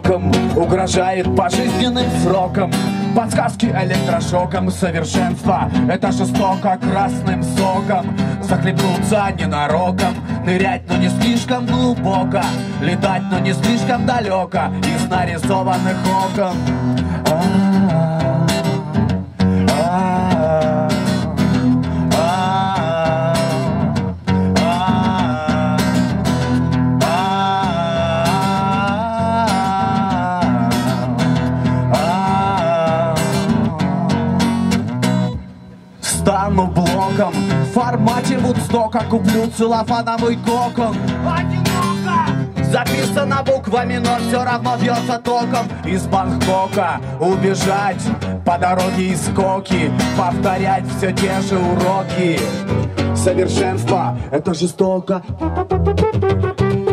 сроком, угрожает пожизненным сроком. Подсказки электрошоком. Совершенство — это жестоко красным соком. Захлебнуться ненароком, нырять, но не слишком глубоко, летать, но не слишком далеко из нарисованных окон. Стану блоком в формате Вудстока, куплю целлофановый кокон. Одиноко! Записано буквами, но все равно бьется током. Из Бангкока убежать по дороге из Коки, повторять все те же уроки. Совершенство — это жестоко.